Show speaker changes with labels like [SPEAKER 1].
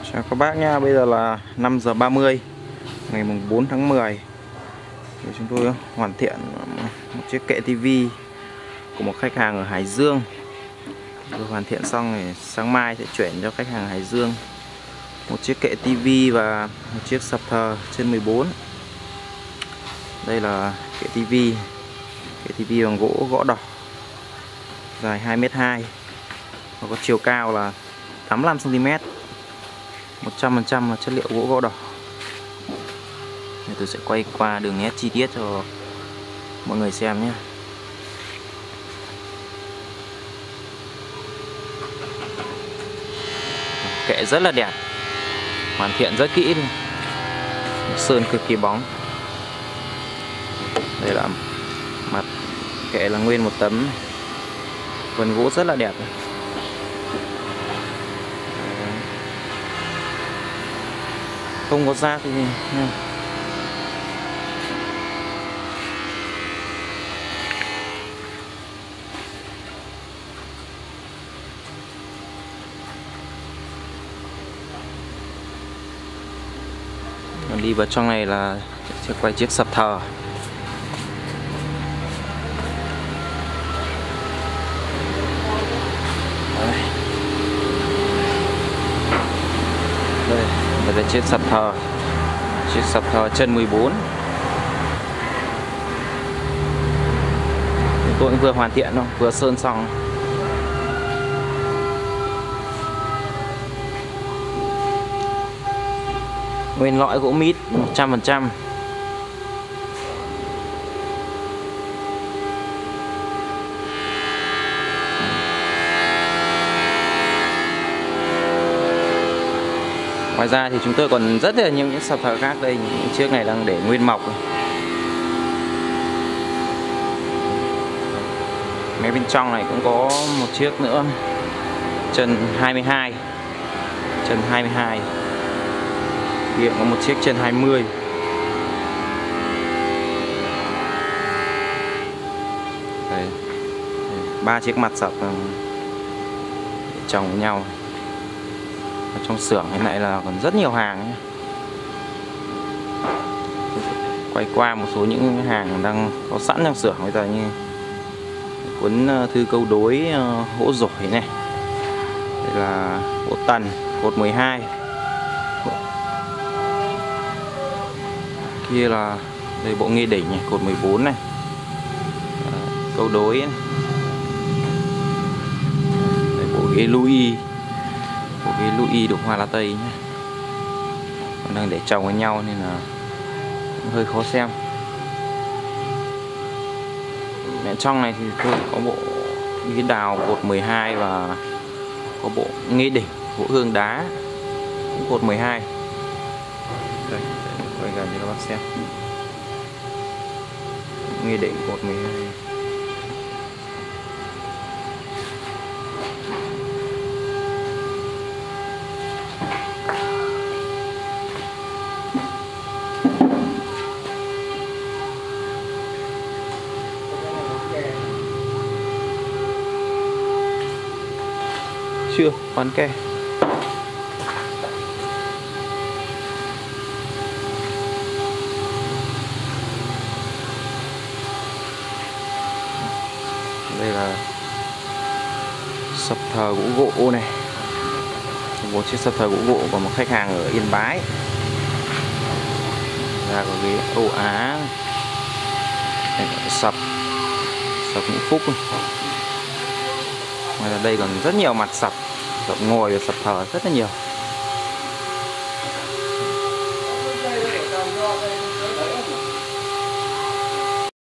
[SPEAKER 1] Chào các bác nha, bây giờ là 5 giờ 30 ngày mùng 4 tháng 10 thì chúng tôi hoàn thiện một chiếc kệ tivi của một khách hàng ở Hải Dương. Tôi hoàn thiện xong thì sáng mai sẽ chuyển cho khách hàng Hải Dương một chiếc kệ tivi và một chiếc sập thờ trên 14. Đây là kệ tivi bằng gỗ đỏ dài 2m2 và có chiều cao là 85cm, 100% là chất liệu gỗ đỏ. Thì tôi sẽ quay qua đường nét chi tiết cho mọi người xem nhé. Kệ rất là đẹp, hoàn thiện rất kỹ luôn. Sơn cực kỳ bóng. Đây là mặt kệ là nguyên một tấm, vân gỗ rất là đẹp. Không có rác thì đi vào trong này là sẽ quay chiếc sập thờ. Đây là chiếc sập thờ chân 14. Tôi cũng vừa hoàn thiện thôi, vừa sơn xong. Nguyên lõi gỗ mít 100%. Ngoài ra thì chúng tôi còn rất là nhiều những sập thờ khác đây. Những chiếc này đang để nguyên mọc. Ngay bên trong này cũng có một chiếc nữa, chân 22. Chân 22. Hiện có một chiếc chân 20. Đây. 3 chiếc mặt sập chồng với nhau. Ở trong xưởng hiện nay là còn rất nhiều hàng nhé. Quay qua một số những hàng đang có sẵn trong xưởng bây giờ, như cuốn thư câu đối hỗ rổi này. Đây là hỗ tần cột 12. Kia là đây bộ nghê đỉnh này, cột 14 này. Câu đối này. Đây, bộ ghế Louis. Bộ ghế Louis được hoa lá tây nhé. Còn đang để chồng với nhau nên là cũng hơi khó xem. Trong này thì tôi có bộ ghế đào cột 12 và có bộ nghê đỉnh gỗ hương đá cũng cột 12. Đây, quay gần cho các bác xem. Nghê đỉnh cột 12. Chưa, khoan ke. Đây là sập thờ gỗ này. Một chiếc sập thờ gỗ của một khách hàng ở Yên Bái. Ra có ghế Âu Á. Đây là sập Ngũ Phúc. Ngoài ra đây còn rất nhiều mặt sập ngồi và sập thờ rất là nhiều.